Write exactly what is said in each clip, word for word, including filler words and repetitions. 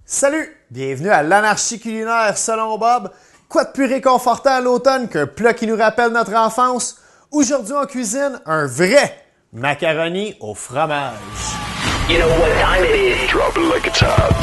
Salut! Bienvenue à l'anarchie culinaire selon Bob. Quoi de plus réconfortant à l'automne qu'un plat qui nous rappelle notre enfance? Aujourd'hui en cuisine, un vrai macaroni au fromage. You know what time it is. Drop it like it's hot.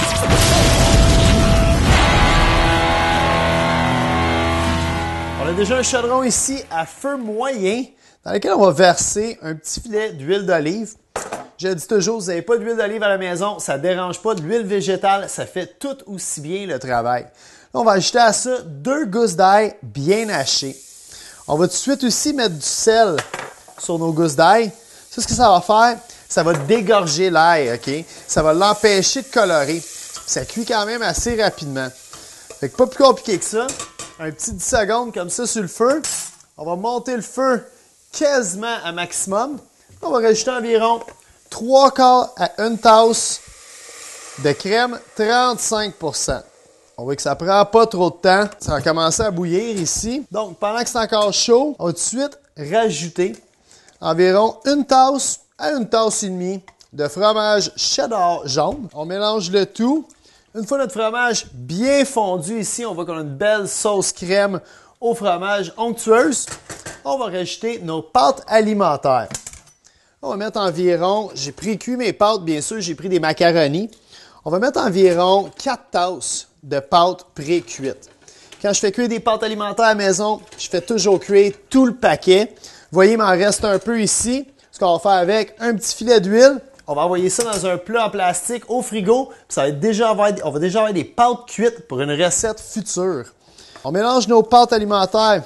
On a déjà un chaudron ici à feu moyen dans lequel on va verser un petit filet d'huile d'olive. Je dis toujours, vous n'avez pas d'huile d'olive à la maison, ça ne dérange pas. De l'huile végétale, ça fait tout aussi bien le travail. Là, on va ajouter à ça deux gousses d'ail bien hachées. On va tout de suite aussi mettre du sel sur nos gousses d'ail. Ça, ce que ça va faire, ça va dégorger l'ail, OK? Ça va l'empêcher de colorer. Ça cuit quand même assez rapidement. Fait que pas plus compliqué que ça. Un petit dix secondes comme ça sur le feu. On va monter le feu quasiment à maximum. On va rajouter environ trois quarts à une tasse de crème trente-cinq pour cent. On voit que ça prend pas trop de temps. Ça va commencer à bouillir ici. Donc, pendant que c'est encore chaud, on va tout de suite rajouter environ une tasse à une tasse et demie de fromage cheddar jaune. On mélange le tout. Une fois notre fromage bien fondu ici, on voit qu'on a une belle sauce crème au fromage onctueuse. On va rajouter nos pâtes alimentaires. On va mettre environ, j'ai pré-cuit mes pâtes, bien sûr, j'ai pris des macaronis. On va mettre environ quatre tasses de pâtes pré-cuites. Quand je fais cuire des pâtes alimentaires à la maison, je fais toujours cuire tout le paquet. Vous voyez, il m'en reste un peu ici. Ce qu'on va faire avec un petit filet d'huile. On va envoyer ça dans un plat en plastique au frigo. Puis ça va être déjà avoir, on va déjà avoir des pâtes cuites pour une recette future. On mélange nos pâtes alimentaires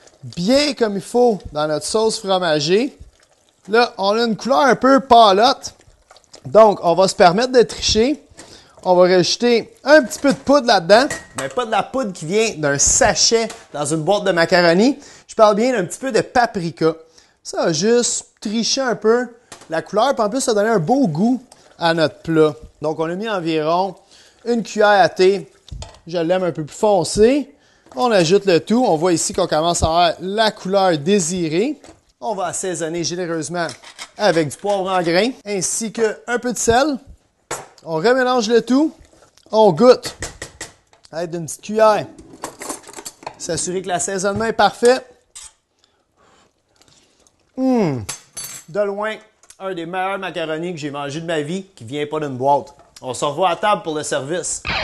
bien comme il faut dans notre sauce fromagée. Là, on a une couleur un peu pâlotte. Donc, on va se permettre de tricher. On va rajouter un petit peu de poudre là-dedans. Mais pas de la poudre qui vient d'un sachet dans une boîte de macaroni. Je parle bien d'un petit peu de paprika. Ça va juste tricher un peu la couleur. Puis en plus, ça va donner un beau goût à notre plat. Donc, on a mis environ une cuillère à thé. Je l'aime un peu plus foncé. On ajoute le tout. On voit ici qu'on commence à avoir la couleur désirée. On va assaisonner généreusement avec du poivre en grains ainsi qu'un peu de sel. On remélange le tout. On goûte avec une petite cuillère. S'assurer que l'assaisonnement est parfait. Hum, de loin, un des meilleurs macaronis que j'ai mangé de ma vie qui ne vient pas d'une boîte. On se revoit à table pour le service.